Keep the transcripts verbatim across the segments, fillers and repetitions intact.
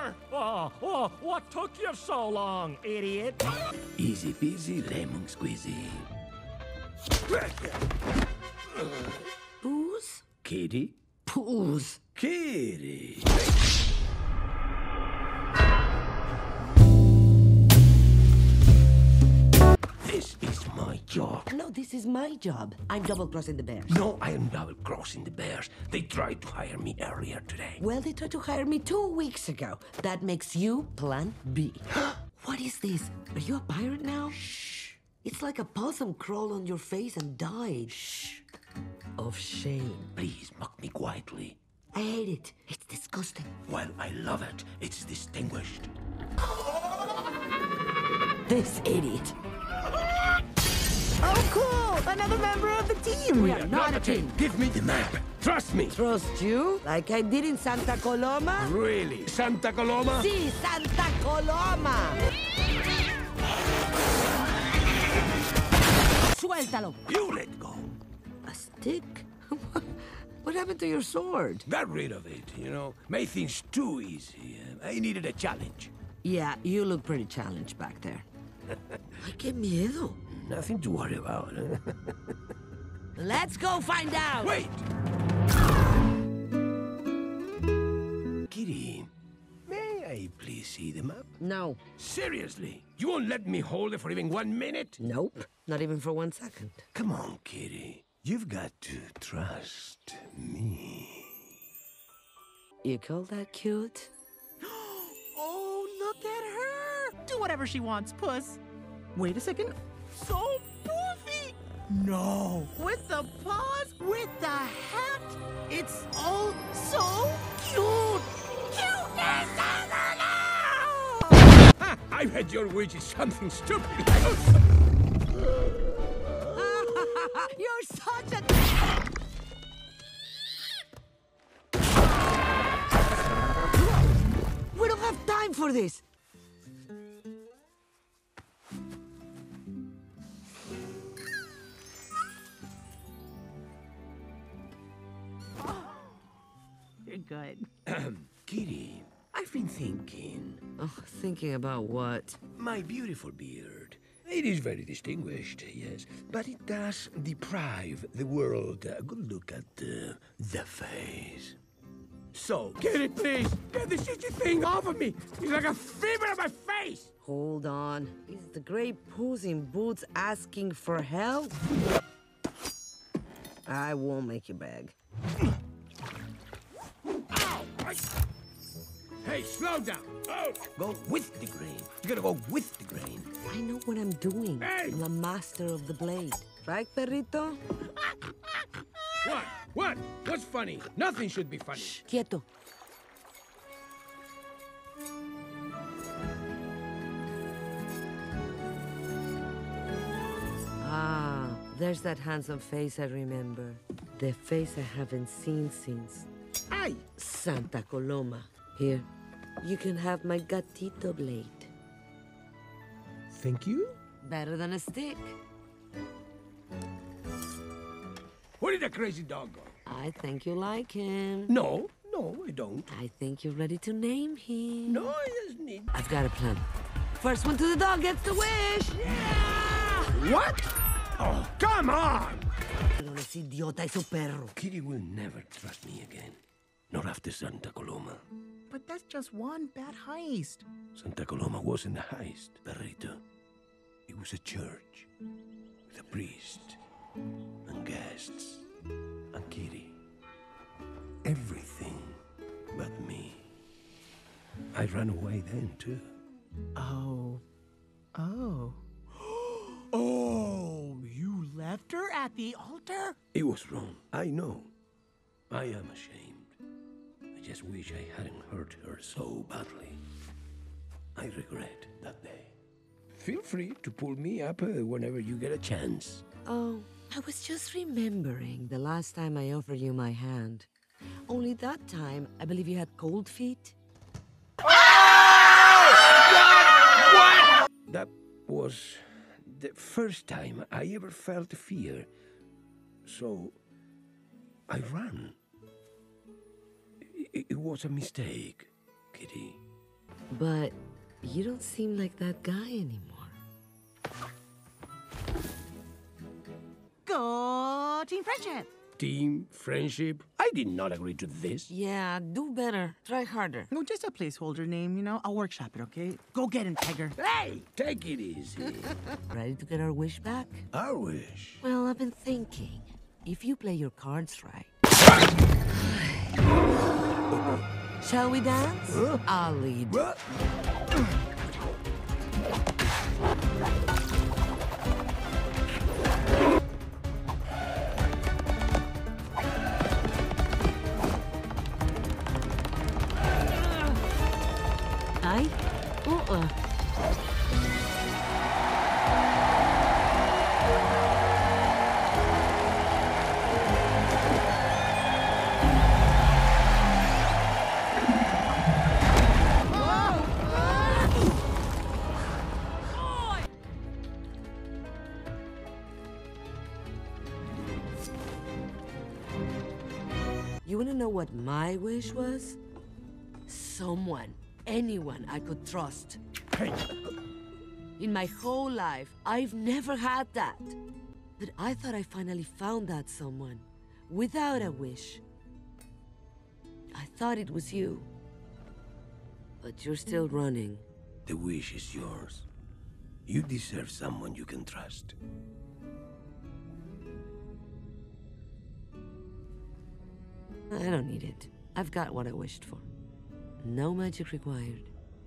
here! Oh, oh, what took you so long, idiot? Easy peasy lemon squeezy. Booze? Kitty? Booze. Kitty! This is my job. No, this is my job. I'm double-crossing the bears. No, I am double-crossing the bears. They tried to hire me earlier today. Well, they tried to hire me two weeks ago. That makes you Plan B. What is this? Are you a pirate now? Shh. It's like a possum crawled on your face and died. Shh. Of shame. Please, mock me quietly. I hate it. It's disgusting. Well, I love it. It's distinguished. This idiot. Oh, cool! Another member of the team! We are not a team. Give me the map. Trust me. Trust you? Like I did in Santa Coloma? Really? Santa Coloma? Si, Santa Coloma! Suéltalo. You let go. A stick? What happened to your sword? Got rid of it, you know. Made things too easy. I needed a challenge. Yeah, you look pretty challenged back there. Ay, qué miedo. Nothing to worry about. Let's go find out! Wait! Kitty, may I please see the map? No. Seriously? You won't let me hold it for even one minute? Nope. Not even for one second. Come on, Kitty. You've got to trust me. You call that cute? Oh, look at her! Do whatever she wants, Puss. Wait a second. So poofy! No! With the paws, with the hat, it's all so cute! Cuteness Ha! I bet your wish is something stupid. You're such a... We don't have time for this! You're good. Kitty, I've been thinking. Oh, thinking about what? My beautiful beard. It is very distinguished, yes, but it does deprive the world a good look at uh, the face. So, Kitty, please, get this shitty thing off of me. It's like a fever on my face. Hold on. Is the gray Puss in Boots asking for help? I won't make you beg. Ow! I... Hey, slow down. Oh, go with the grain. You gotta go with the grain. I know what I'm doing. Hey! I'm a master of the blade. Right, perrito? What? What? What's funny? Nothing should be funny. Shh, quieto. Ah, there's that handsome face I remember. The face I haven't seen since... Ay! Santa Coloma. Here, you can have my gatito blade. Thank you? Better than a stick. Where did that crazy dog go? I think you like him. No, no, I don't. I think you're ready to name him. No, I just need... I've got a plan. First one to the dog gets the wish! Yeah! What? Oh, come on! Pero ese idiota es su perro. Kitty will never trust me again. Not after Santa Coloma. But that's just one bad heist. Santa Coloma wasn't a heist, Perrito. It was a church with a priest and guests and Kitty. Everything but me. I ran away then, too. Oh. Oh. Oh, you left her at the altar? It was wrong. I know. I am ashamed. I just wish I hadn't hurt her so badly. I regret that day. Feel free to pull me up uh, whenever you get a chance. Oh, I was just remembering the last time I offered you my hand. Only that time, I believe you had cold feet. That was the first time I ever felt fear. So, I ran. It, it was a mistake, Kitty. But you don't seem like that guy anymore. Go team friendship. Team, friendship. I did not agree to this. Yeah, do better. Try harder. No, just a placeholder name, you know? I'll workshop it, okay? Go get him, Tiger. Hey, take it easy. Ready to get our wish back? I wish. Well, I've been thinking. If you play your cards right... Shall we dance? Huh? I'll lead. What? Ay? Uh-uh. You wanna know what my wish was? Someone, anyone I could trust. Hey. In my whole life, I've never had that. But I thought I finally found that someone, without a wish. I thought it was you. But you're still running. The wish is yours. You deserve someone you can trust. I don't need it. I've got what I wished for. No magic required.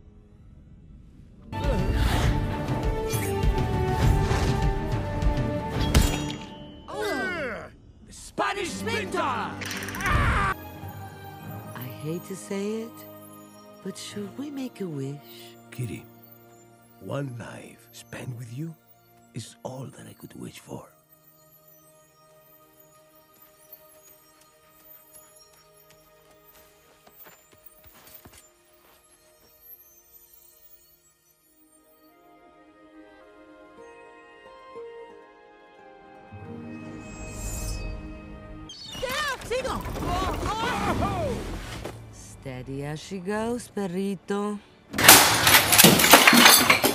The Spanish Splinter! I hate to say it, but should we make a wish? Kitty, one life spent with you is all that I could wish for. Sigo! Steady as she goes, perrito.